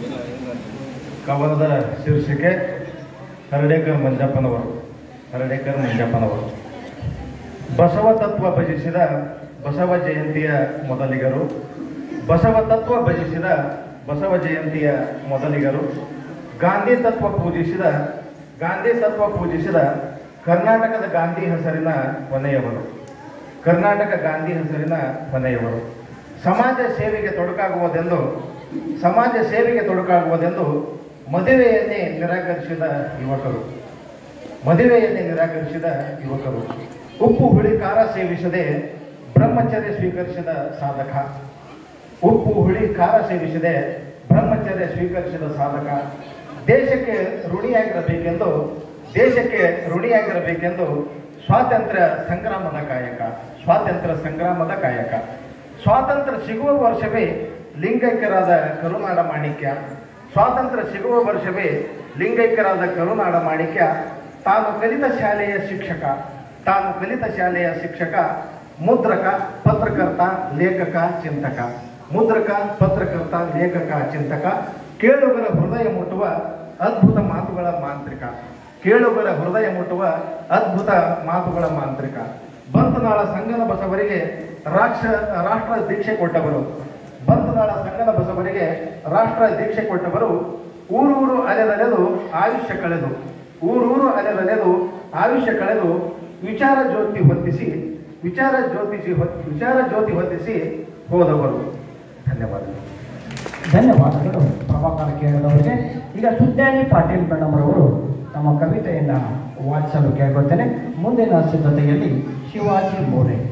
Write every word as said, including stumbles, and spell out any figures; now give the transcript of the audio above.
ಕವನದ ಶೀರ್ಷಿಕೆ ಹರಡೇಕರ್ ಮಂಜಪ್ಪನವರು. ಹರಡೇಕರ್ ಮಂಜಪ್ಪನವರು ಬಸವ ತತ್ವ ಭಜಿಸಿದ ಬಸವ ಜಯಂತಿಯ ಮೊದಲಿಗರು. ಬಸವ ತತ್ವ ಭಜಿಸಿದ ಬಸವ ಜಯಂತಿಯ ಮೊದಲಿಗರು. ಗಾಂಧಿ ತತ್ವ ಪೂಜಿಸಿದ ಗಾಂಧಿ ತತ್ವ ಪೂಜಿಸಿದ ಕರ್ನಾಟಕದ ಗಾಂಧಿ ಹೆಸರಿನ ಕೊನೆಯವರು. ಕರ್ನಾಟಕ ಗಾಂಧಿ ಹೆಸರಿನ ಕೊನೆಯವರು. ಸಮಾಜ ಸೇವೆಗೆ ತೊಡಕಾಗುವುದೆಂದು ಸಮಾಜ ಸೇವೆಗೆ ತೊಡಕಾಗುವುದೆಂದು ಮದುವೆಯನ್ನೇ ನಿರಾಕರಿಸಿದ ಯುವಕರು. ಮದುವೆಯನ್ನೇ ನಿರಾಕರಿಸಿದ ಯುವಕರು. ಉಪ್ಪು ಹುಳಿ ಖಾರ ಸೇವಿಸದೆ ಬ್ರಹ್ಮಚರ್ಯ ಸ್ವೀಕರಿಸಿದ ಸಾಧಕ. ಉಪ್ಪು ಹುಳಿ ಖಾರ ಸೇವಿಸದೆ ಬ್ರಹ್ಮಚರ್ಯ ಸ್ವೀಕರಿಸಿದ ಸಾಧಕ. ದೇಶಕ್ಕೆ ಋಣಿಯಾಗಿರಬೇಕೆಂದು ದೇಶಕ್ಕೆ ಋಣಿಯಾಗಿರಬೇಕೆಂದು ಸ್ವಾತಂತ್ರ್ಯ ಸಂಗ್ರಾಮದ ಕಾಯಕ. ಸ್ವಾತಂತ್ರ್ಯ ಸಂಗ್ರಾಮದ ಕಾಯಕ. ಸ್ವಾತಂತ್ರ್ಯ ಸಿಗುವ ವರ್ಷವೇ ಲಿಂಗೈಕ್ಯರಾದ ಕರುನಾಡ ಮಾಣಿಕ್ಯ. ಸ್ವಾತಂತ್ರ್ಯ ಸಿಗುವ ವರ್ಷವೇ ಲಿಂಗೈಕ್ಯರಾದ ಕರುನಾಡ ಮಾಣಿಕ್ಯ. ತಾನು ಕಲಿತ ಶಾಲೆಯ ಶಿಕ್ಷಕ ತಾನು ಕಲಿತ ಶಾಲೆಯ ಶಿಕ್ಷಕ ಮುದ್ರಕ ಪತ್ರಕರ್ತ ಲೇಖಕ ಚಿಂತಕ. ಮುದ್ರಕ ಪತ್ರಕರ್ತ ಲೇಖಕ ಚಿಂತಕ. ಕೇಳುಗರ ಹೃದಯ ಮುಟ್ಟುವ ಅದ್ಭುತ ಮಾತುಗಳ ಮಾಂತ್ರಿಕ. ಕೇಳುಗರ ಹೃದಯ ಮುಟ್ಟುವ ಅದ್ಭುತ ಮಾತುಗಳ ಮಾಂತ್ರಿಕ. ಬಂತನಾಳ ಸಂಗನ ಬಸವರಿಗೆ ರಾಕ್ಷ ರಾಷ್ಟ್ರ ದೀಕ್ಷೆ ಕೊಟ್ಟವರು. ಬಂತನಾಳ ಸಂಗನ ಬಸವರಿಗೆ ರಾಷ್ಟ್ರ ದೀಕ್ಷೆ ಕೊಟ್ಟವರು. ಊರೂರು ಅಲೆದಲೆದು ಆಯುಷ್ಯ ಕಳೆದು ಊರೂರು ಅಲೆದಲೆದು ಆಯುಷ್ಯ ಕಳೆದು ವಿಚಾರ ಜ್ಯೋತಿ ಹೊತ್ತಿಸಿ ವಿಚಾರ ಜ್ಯೋತಿಸಿ ವಿಚಾರ ಜ್ಯೋತಿ ಹೊತ್ತಿಸಿ ಹೋದವರು. ಧನ್ಯವಾದಗಳು. ಧನ್ಯವಾದಗಳು ಪ್ರಭಾಕರ ಕೇಳಿದವರಿಗೆ. ಈಗ ಸುಜ್ಞಾನಿ ಪಾಟೀಲ್ ಮೇಡಮ್ರವರು ತಮ್ಮ ಕವಿತೆಯನ್ನು ವಾಚಿಸಲು ಕೇಳ್ಕೊಳ್ತೇನೆ. ಮುಂದಿನ ಸಿದ್ಧತೆಯಲ್ಲಿ ಶಿವಾಜಿ ಮೋರೆ.